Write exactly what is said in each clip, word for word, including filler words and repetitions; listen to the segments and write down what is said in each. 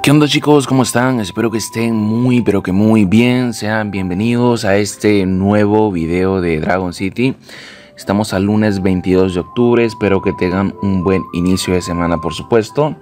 ¿Qué onda, chicos? ¿Cómo están? Espero que estén muy pero que muy bien. Sean bienvenidos a este nuevo video de Dragon City. Estamos al lunes veintidós de octubre. Espero que tengan un buen inicio de semana, por supuesto.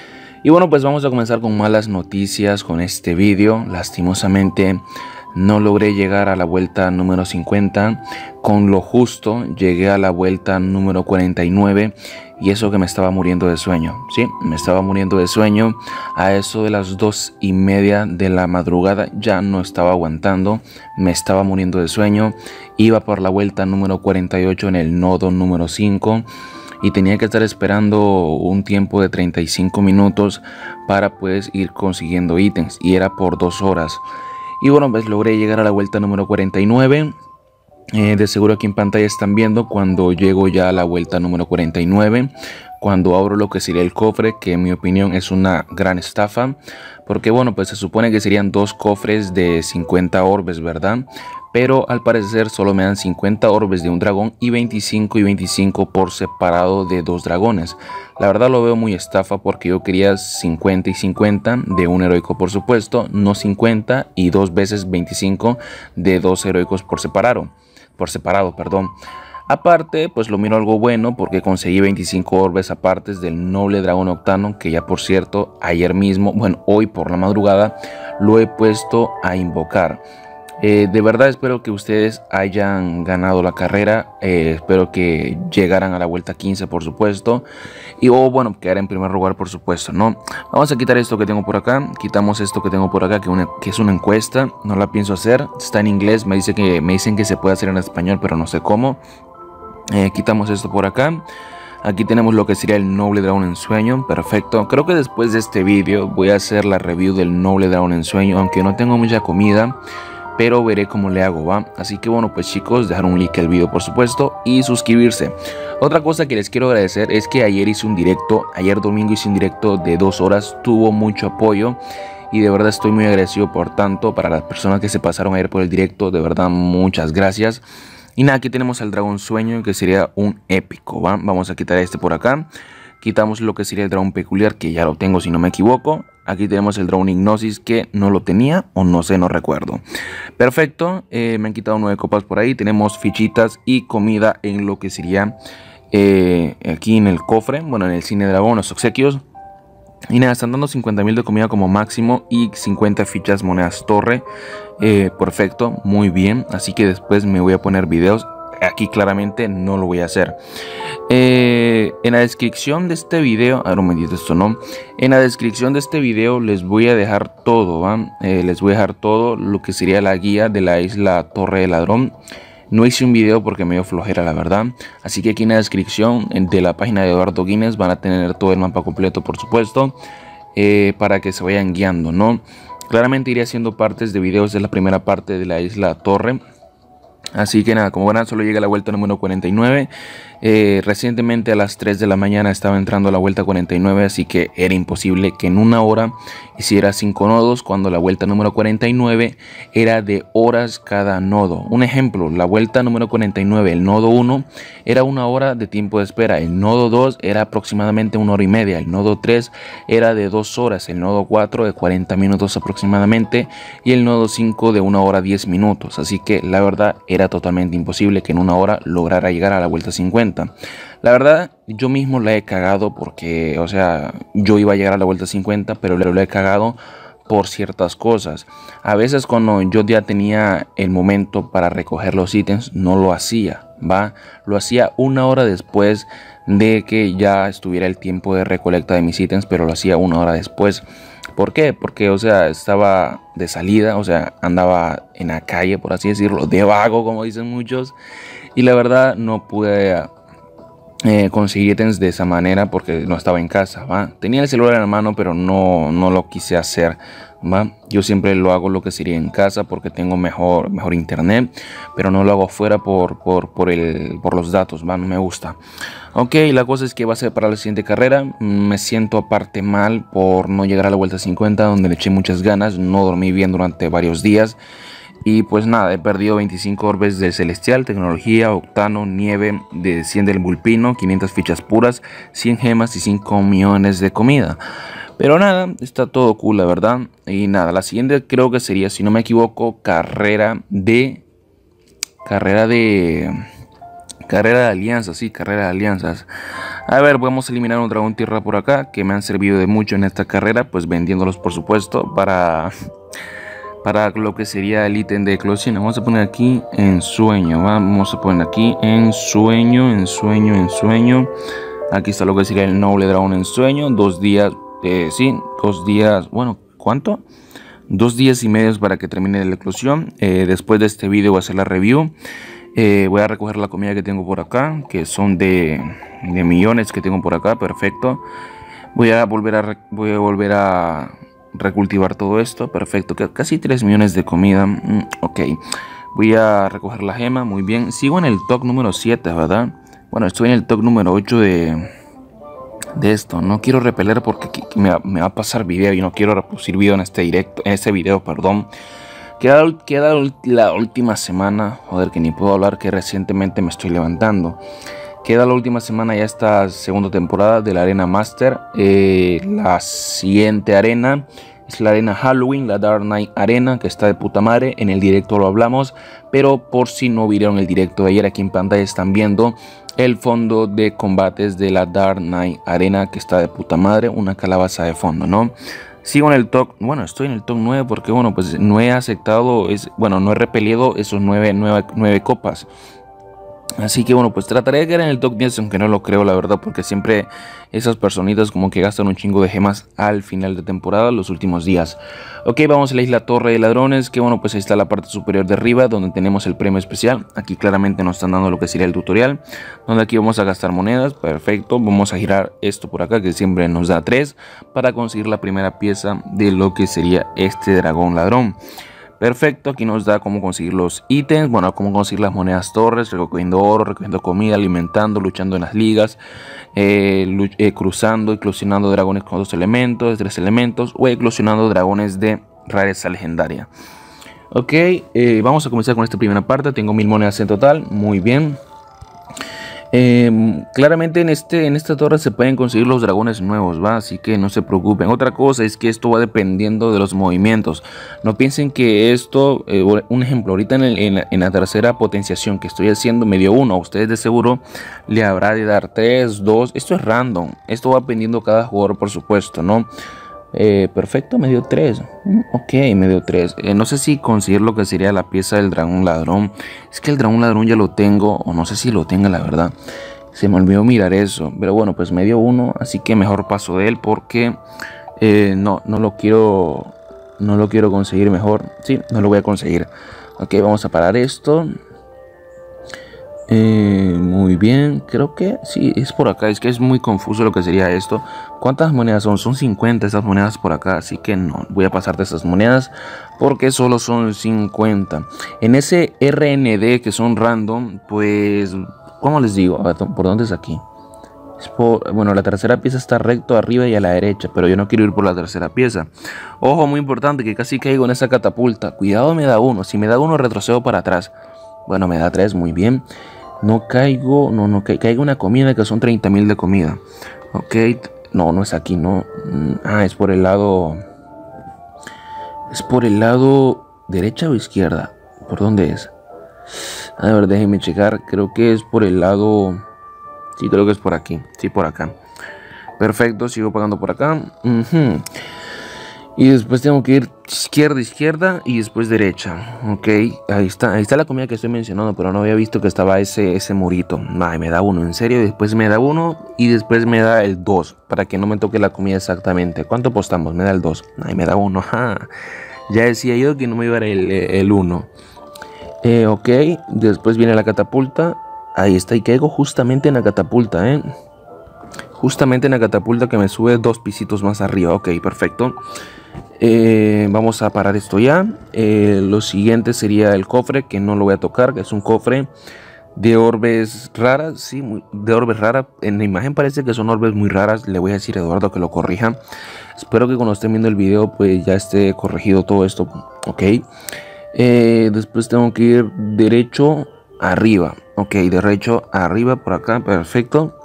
Y bueno, pues vamos a comenzar con malas noticias con este video. Lastimosamente no logré llegar a la vuelta número cincuenta. Con lo justo llegué a la vuelta número cuarenta y nueve. Y eso que me estaba muriendo de sueño. Sí, me estaba muriendo de sueño. A eso de las dos y media de la madrugada ya no estaba aguantando. Me estaba muriendo de sueño. Iba por la vuelta número cuarenta y ocho en el nodo número cinco. Y tenía que estar esperando un tiempo de treinta y cinco minutos para pues ir consiguiendo ítems. Y era por dos horas. Y bueno, pues logré llegar a la vuelta número cuarenta y nueve. Eh, de seguro aquí en pantalla están viendo cuando llego ya a la vuelta número cuarenta y nueve, cuando abro lo que sería el cofre, que en mi opinión es una gran estafa, porque bueno, pues se supone que serían dos cofres de cincuenta orbes, ¿verdad? Pero al parecer solo me dan cincuenta orbes de un dragón y veinticinco y veinticinco por separado de dos dragones. La verdad lo veo muy estafa, porque yo quería cincuenta y cincuenta de un heroico por supuesto, no cincuenta y dos veces veinticinco de dos heroicos por separado. Por separado, perdón. Aparte, pues lo miro algo bueno, porque conseguí veinticinco orbes apartes del noble dragón octano, que ya por cierto, ayer mismo, bueno, hoy por la madrugada, lo he puesto a invocar. Eh, de verdad espero que ustedes hayan ganado la carrera. eh, Espero que llegaran a la vuelta quince, por supuesto. Y o oh, bueno, quedar en primer lugar, por supuesto, ¿no? Vamos a quitar esto que tengo por acá. Quitamos esto que tengo por acá, que, una, que es una encuesta. No la pienso hacer. Está en inglés. Me, dice que, me dicen que se puede hacer en español, pero no sé cómo. eh, Quitamos esto por acá. Aquí tenemos lo que sería el noble dragón en sueño. Perfecto. Creo que después de este vídeo voy a hacer la review del noble dragón en sueño, aunque no tengo mucha comida, pero veré cómo le hago, ¿va? Así que bueno, pues chicos, dejar un like al video, por supuesto, y suscribirse. Otra cosa que les quiero agradecer es que ayer hice un directo, ayer domingo hice un directo de dos horas, tuvo mucho apoyo. Y de verdad estoy muy agradecido por tanto, para las personas que se pasaron ayer por el directo, de verdad muchas gracias. Y nada, aquí tenemos al dragón sueño, que sería un épico, ¿va? Vamos a quitar este por acá. Quitamos lo que sería el dragón peculiar, que ya lo tengo si no me equivoco. Aquí tenemos el dragón Ignosis, que no lo tenía, o no sé, no recuerdo. Perfecto, eh, me han quitado nueve copas por ahí. Tenemos fichitas y comida en lo que sería eh, aquí en el cofre, bueno, en el cine dragón, los obsequios. Y nada, están dando cincuenta mil de comida como máximo y cincuenta fichas monedas torre. eh, Perfecto, muy bien. Así que después me voy a poner videos. Aquí claramente no lo voy a hacer. eh, En la descripción de este video, ahora un momentito, esto no. En la descripción de este video les voy a dejar todo, ¿va? Eh, les voy a dejar todo lo que sería la guía de la isla Torre del Ladrón. No hice un video porque me dio flojera, la verdad. Así que aquí en la descripción de la página de Eduardo Guinness van a tener todo el mapa completo, por supuesto, eh, para que se vayan guiando, ¿no? Claramente iré haciendo partes de videos de la primera parte de la isla Torre. Así que nada, como verán, solo llega a la vuelta número cuarenta y nueve. Eh, recientemente a las tres de la mañana estaba entrando a la vuelta cuarenta y nueve, así que era imposible que en una hora hiciera cinco nodos, cuando la vuelta número cuarenta y nueve era de horas cada nodo. Un ejemplo, la vuelta número cuarenta y nueve, el nodo uno era una hora de tiempo de espera, el nodo dos era aproximadamente una hora y media, el nodo tres era de dos horas, el nodo cuatro de cuarenta minutos aproximadamente, y el nodo cinco de una hora diez minutos. Así que la verdad era totalmente imposible que en una hora lograra llegar a la vuelta cincuenta. La verdad, yo mismo la he cagado, porque, o sea, yo iba a llegar a la vuelta cincuenta, pero lo he cagado por ciertas cosas. A veces cuando yo ya tenía el momento para recoger los ítems, no lo hacía, ¿va? Lo hacía una hora después de que ya estuviera el tiempo de recolecta de mis ítems, pero lo hacía una hora después. ¿Por qué? Porque, o sea, estaba de salida, o sea, andaba en la calle, por así decirlo, de vago, como dicen muchos. Y la verdad no pude eh, conseguir ítems de esa manera porque no estaba en casa, ¿va? Tenía el celular en la mano, pero no, no lo quise hacer, ¿va? Yo siempre lo hago lo que sería en casa porque tengo mejor, mejor internet, pero no lo hago fuera por, por, por, el, por los datos, ¿va? No me gusta. Ok, la cosa es que va a ser para la siguiente carrera. Me siento aparte mal por no llegar a la vuelta cincuenta, donde le eché muchas ganas. No dormí bien durante varios días. Y pues nada, he perdido veinticinco orbes de celestial, tecnología, octano, nieve, de cien del vulpino, quinientas fichas puras, cien gemas y cinco millones de comida. Pero nada, está todo cool, la verdad. Y nada, la siguiente creo que sería, si no me equivoco, carrera de... Carrera de... Carrera de alianzas, sí, carrera de alianzas. A ver, vamos a eliminar un dragón tierra por acá, que me han servido de mucho en esta carrera, pues vendiéndolos por supuesto, para... Para lo que sería el ítem de eclosión. Vamos a poner aquí en sueño. Vamos a poner aquí en sueño, en sueño, en sueño. Aquí está lo que sería el noble dragón en sueño. Dos días, eh, sí, dos días. Bueno, ¿cuánto? Dos días y medio para que termine la eclosión. Eh, después de este video voy a hacer la review. Eh, voy a recoger la comida que tengo por acá, que son de, de millones que tengo por acá. Perfecto. Voy a volver a, voy a volver a recultivar todo esto. Perfecto, que casi tres millones de comida. mm, Ok, voy a recoger la gema. Muy bien, sigo en el top número siete, ¿verdad? Bueno, estoy en el top número ocho de, de esto. No quiero repeler porque me va, me va a pasar video y no quiero reproducir video en este directo, en este video, perdón. Queda, queda la última semana, joder, que ni puedo hablar, que recientemente me estoy levantando. Queda la última semana ya esta segunda temporada de la Arena Master. Eh, la siguiente arena es la Arena Halloween, la Dark Knight Arena, que está de puta madre. En el directo lo hablamos, pero por si no vieron el directo de ayer, aquí en pantalla están viendo el fondo de combates de la Dark Knight Arena, que está de puta madre. Una calabaza de fondo, ¿no? Sigo en el top, bueno, estoy en el top nueve porque, bueno, pues no he aceptado, es, bueno, no he repelido esos nueve, nueve, nueve copas. Así que bueno, pues trataré de quedar en el top diez, aunque no lo creo, la verdad, porque siempre esas personitas como que gastan un chingo de gemas al final de temporada, los últimos días. Ok, vamos a la isla Torre de Ladrones, que bueno, pues ahí está la parte superior de arriba, donde tenemos el premio especial. Aquí claramente nos están dando lo que sería el tutorial, donde aquí vamos a gastar monedas. Perfecto, vamos a girar esto por acá, que siempre nos da tres, para conseguir la primera pieza de lo que sería este dragón ladrón. Perfecto, aquí nos da cómo conseguir los ítems, bueno, cómo conseguir las monedas torres, recogiendo oro, recogiendo comida, alimentando, luchando en las ligas, eh, eh, cruzando, eclosionando dragones con dos elementos, tres elementos, o eclosionando dragones de rareza legendaria. Ok, eh, vamos a comenzar con esta primera parte. Tengo mil monedas en total, muy bien. Eh, claramente en, este, en esta torre se pueden conseguir los dragones nuevos, ¿va? Así que no se preocupen. Otra cosa es que esto va dependiendo de los movimientos. No piensen que esto, eh, un ejemplo, ahorita en, el, en, la, en la tercera potenciación que estoy haciendo me dio uno. A ustedes de seguro le habrá de dar tres, dos. Esto es random. Esto va dependiendo cada jugador, por supuesto, ¿no? Eh, perfecto, me dio tres. Ok, me dio tres. Eh, no sé si conseguir lo que sería la pieza del dragón ladrón. Es que el dragón ladrón ya lo tengo, o no sé si lo tenga, la verdad. Se me olvidó mirar eso. Pero bueno, pues me dio uno, así que mejor paso de él porque eh, no, no lo quiero. No lo quiero conseguir mejor. Sí, no lo voy a conseguir. Ok, vamos a parar esto. Eh, muy bien, creo que sí, es por acá. Es que es muy confuso lo que sería esto. ¿Cuántas monedas son? Son cincuenta esas monedas por acá, así que no voy a pasar de esas monedas porque solo son cincuenta. En ese R N D que son random, pues, ¿cómo les digo? A ver, ¿por dónde es aquí? Es por, bueno, la tercera pieza está recto arriba y a la derecha, pero yo no quiero ir por la tercera pieza. Ojo, muy importante, que casi caigo en esa catapulta. Cuidado, me da uno. Si me da uno, retrocedo para atrás. Bueno, me da tres, muy bien. No caigo, no, no, ca caigo una comida que son treinta mil de comida. Ok, no, no es aquí, no. Ah, es por el lado. Es por el lado derecha o izquierda. ¿Por dónde es? A ver, déjenme checar. Creo que es por el lado. Sí, creo que es por aquí. Sí, por acá. Perfecto, sigo pagando por acá. Uh-huh. Y después tengo que ir izquierda, izquierda y después derecha. Ok, ahí está, ahí está la comida que estoy mencionando, pero no había visto que estaba ese, ese murito. Ay, me da uno, en serio. Después me da uno y después me da el dos, para que no me toque la comida exactamente. ¿Cuánto apostamos? Me da el dos. Ay, me da uno. Ja. Ya decía yo que no me iba a dar el uno. Eh, ok, después viene la catapulta. Ahí está, y caigo justamente en la catapulta, ¿eh? Justamente en la catapulta que me sube dos pisitos más arriba. Ok, perfecto. Eh, vamos a parar esto ya. Eh, lo siguiente sería el cofre, que no lo voy a tocar, que es un cofre de orbes raras. Sí, de orbes raras. En la imagen parece que son orbes muy raras. Le voy a decir a Eduardo que lo corrija. Espero que cuando estén viendo el video pues ya esté corregido todo esto. Ok. Eh, después tengo que ir derecho arriba. Ok, derecho arriba por acá, perfecto.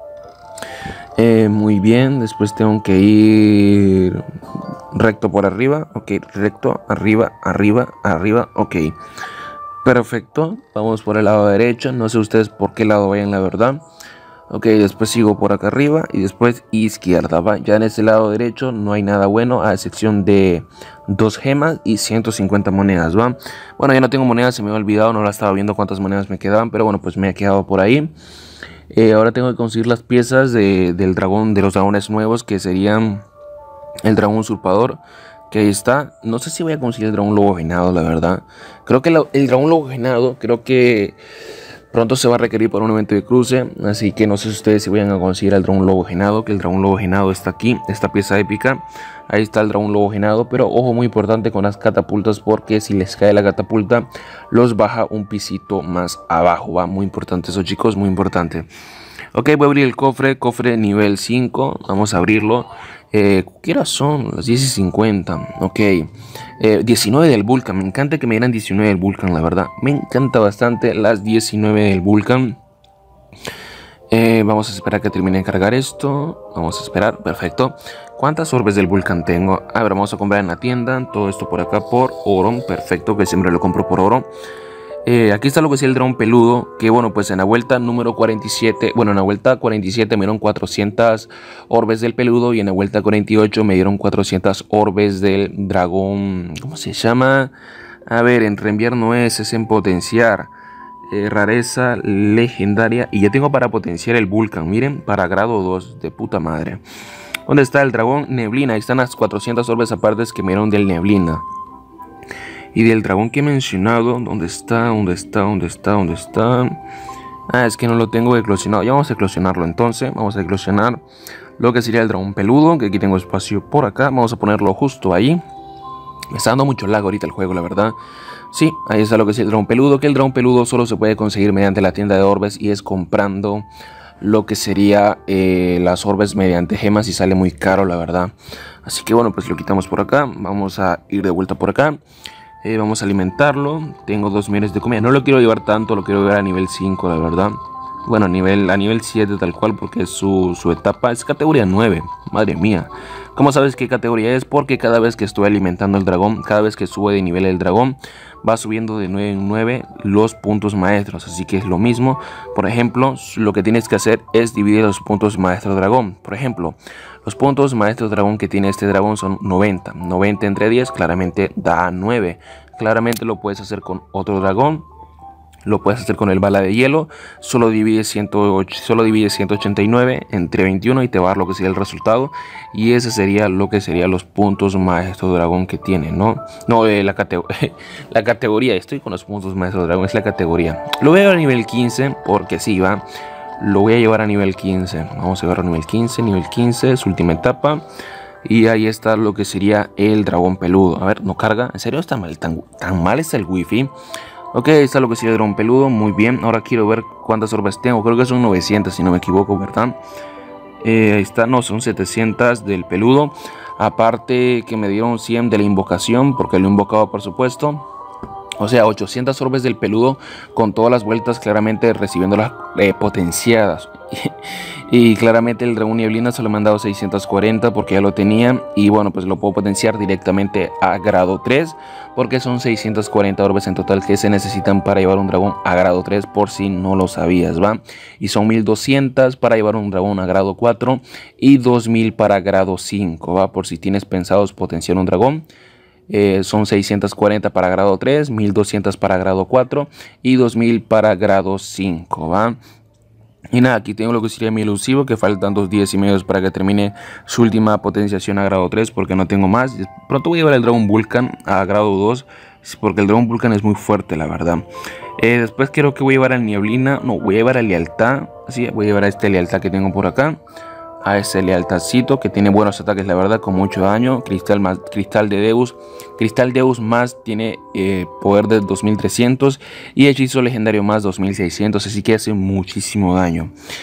Eh, muy bien, después tengo que ir recto por arriba. Ok, recto, arriba, arriba, arriba. Ok, perfecto. Vamos por el lado derecho. No sé ustedes por qué lado vayan, la verdad. Ok, después sigo por acá arriba y después izquierda, ¿va? Ya en este lado derecho no hay nada bueno a excepción de dos gemas y ciento cincuenta monedas, ¿va? Bueno, ya no tengo monedas, se me había olvidado, no la estaba viendo cuántas monedas me quedaban, pero bueno, pues me he quedado por ahí. Eh, ahora tengo que conseguir las piezas de, del dragón, de los dragones nuevos, que serían el dragón usurpador, que ahí está. No sé si voy a conseguir el dragón lobo venado, la verdad. Creo que la, el dragón lobo venado, creo que pronto se va a requerir para un evento de cruce, así que no sé si ustedes si vayan a conseguir el dragón lobo genado, que el dragón lobo genado está aquí, esta pieza épica. Ahí está el dragón lobo genado, pero ojo muy importante con las catapultas, porque si les cae la catapulta los baja un pisito más abajo, va, muy importante eso, chicos, muy importante. Ok, voy a abrir el cofre, cofre nivel cinco, vamos a abrirlo. Eh, ¿Qué horas son? Las diez y cincuenta. Ok, eh, diecinueve del Vulcan. Me encanta que me dieran diecinueve del Vulcan, la verdad. Me encanta bastante las diecinueve del Vulcan. Eh, vamos a esperar que termine de cargar esto. Vamos a esperar, perfecto. ¿Cuántas orbes del Vulcan tengo? A ver, vamos a comprar en la tienda. Todo esto por acá por oro. Perfecto, que siempre lo compro por oro. Eh, aquí está lo que es el dragón peludo, que bueno, pues en la vuelta número cuarenta y siete, bueno, en la vuelta cuarenta y siete me dieron cuatrocientas orbes del peludo, y en la vuelta cuarenta y ocho me dieron cuatrocientas orbes del dragón, ¿cómo se llama? A ver, en reenviar no es, es en potenciar. Eh, rareza legendaria, y ya tengo para potenciar el Vulcan, miren, para grado dos, de puta madre. ¿Dónde está el dragón neblina? Ahí están las cuatrocientas orbes aparte que me dieron del neblina. Y del dragón que he mencionado, ¿dónde está? ¿Dónde está? ¿Dónde está? ¿Dónde está? Ah, es que no lo tengo eclosionado. Ya vamos a eclosionarlo entonces. Vamos a eclosionar lo que sería el dragón peludo, que aquí tengo espacio por acá. Vamos a ponerlo justo ahí. Me está dando mucho lag ahorita el juego, la verdad. Sí, ahí está lo que es el dragón peludo, que el dragón peludo solo se puede conseguir mediante la tienda de orbes, y es comprando lo que sería eh, las orbes mediante gemas, y sale muy caro, la verdad. Así que bueno, pues lo quitamos por acá. Vamos a ir de vuelta por acá. Eh, vamos a alimentarlo. Tengo dos millones de comida. No lo quiero llevar tanto, lo quiero llevar a nivel cinco, la verdad. Bueno, a nivel, a nivel siete tal cual, porque su, su etapa es categoría nueve. Madre mía. ¿Cómo sabes qué categoría es? Porque cada vez que estoy alimentando el dragón, cada vez que sube de nivel el dragón, va subiendo de nueve en nueve los puntos maestros. Así que es lo mismo. Por ejemplo, lo que tienes que hacer es dividir los puntos maestro dragón. Por ejemplo, los puntos maestro dragón que tiene este dragón son noventa. noventa entre diez claramente da nueve. Claramente lo puedes hacer con otro dragón. Lo puedes hacer con el bala de hielo. Solo divide, ciento ocho, solo divide ciento ochenta y nueve entre veintiuno y te va a dar lo que sería el resultado. Y ese sería lo que serían los puntos maestro dragón que tiene, ¿no? No, eh, la, categ la categoría. Estoy con los puntos maestro dragón, es la categoría. Lo voy a llevar a nivel quince porque sí, va. Lo voy a llevar a nivel quince. Vamos a llevarlo a nivel quince. Nivel quince, su última etapa. Y ahí está lo que sería el dragón peludo. A ver, no carga. ¿En serio está mal? ¿Tan, tan mal está el wifi? Ok, ahí está lo que sería el dragón peludo. Muy bien. Ahora quiero ver cuántas orbes tengo. Creo que son novecientas, si no me equivoco, ¿verdad? Eh, ahí está. No, son setecientas del peludo. Aparte que me dieron cien de la invocación, porque lo he invocado, por supuesto. O sea, ochocientas orbes del peludo con todas las vueltas, claramente recibiéndolas eh, potenciadas. Y claramente el dragón nieblina solo me han dado seiscientas cuarenta porque ya lo tenía. Y bueno, pues lo puedo potenciar directamente a grado tres, porque son seiscientas cuarenta orbes en total que se necesitan para llevar un dragón a grado tres, por si no lo sabías, ¿va? Y son mil doscientas para llevar un dragón a grado cuatro y dos mil para grado cinco, ¿va? Por si tienes pensado potenciar un dragón. Eh, son seiscientas cuarenta para grado tres, mil doscientas para grado cuatro y dos mil para grado cinco, ¿va? Y nada, aquí tengo lo que sería mi elusivo, que faltan dos días y medio para que termine su última potenciación a grado tres, porque no tengo más. Pronto voy a llevar el dragón Vulcan a grado dos, porque el dragón Vulcan es muy fuerte, la verdad. Eh, después creo que voy a llevar al Nieblina, no, voy a llevar a Lealtad. Sí, voy a llevar a este Lealtad que tengo por acá. A ese Lealtadcito que tiene buenos ataques, la verdad, con mucho daño. Cristal más Cristal de Deus. Cristal Deus más tiene eh, poder de dos mil trescientos y hechizo legendario más dos mil seiscientos, así que hace muchísimo daño.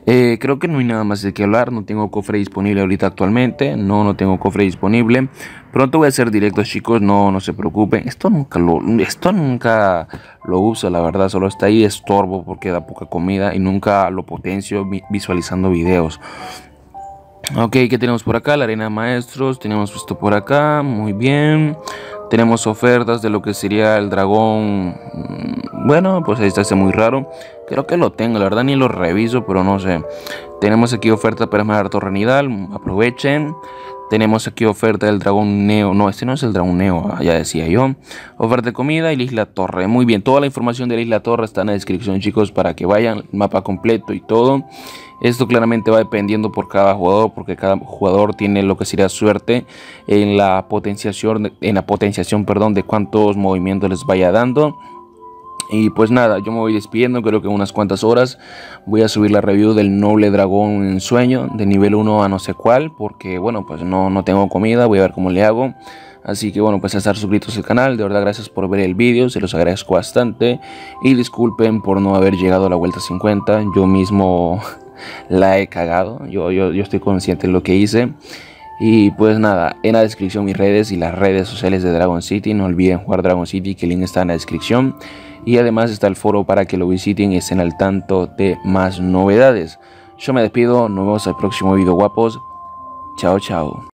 Eh, creo que no hay nada más de qué hablar. No tengo cofre disponible ahorita actualmente. No, no tengo cofre disponible. Pronto voy a hacer directos, chicos. No, no se preocupen. Esto nunca lo, esto nunca lo uso, la verdad. Solo está ahí de estorbo porque da poca comida y nunca lo potencio vi- visualizando videos. Ok, ¿qué tenemos por acá? La arena de maestros. Tenemos esto por acá. Muy bien. Tenemos ofertas de lo que sería el dragón. mm, Bueno, pues ahí está, este muy raro. Creo que lo tengo, la verdad ni lo reviso, pero no sé. Tenemos aquí oferta para esmeralda torrenidal. Aprovechen. Tenemos aquí oferta del dragón Neo. No, este no es el dragón Neo, ah, ya decía yo. Oferta de comida y la isla Torre. Muy bien, toda la información de la isla Torre está en la descripción, chicos, para que vayan. Mapa completo y todo. Esto claramente va dependiendo por cada jugador, porque cada jugador tiene lo que sería suerte en la potenciación, en la potenciación, perdón, de cuántos movimientos les vaya dando. Y pues nada, yo me voy despidiendo, creo que en unas cuantas horas voy a subir la review del noble dragón en sueño, de nivel uno a no sé cuál, porque bueno, pues no, no tengo comida, voy a ver cómo le hago. Así que bueno, pues a estar suscritos al canal, de verdad gracias por ver el vídeo, se los agradezco bastante. Y disculpen por no haber llegado a la vuelta cincuenta, yo mismo la he cagado, yo, yo, yo estoy consciente de lo que hice. Y pues nada, en la descripción mis redes y las redes sociales de Dragon City. No olviden jugar Dragon City, que el link está en la descripción. Y además está el foro para que lo visiten y estén al tanto de más novedades. Yo me despido, nos vemos al próximo video, guapos. Chao, chao.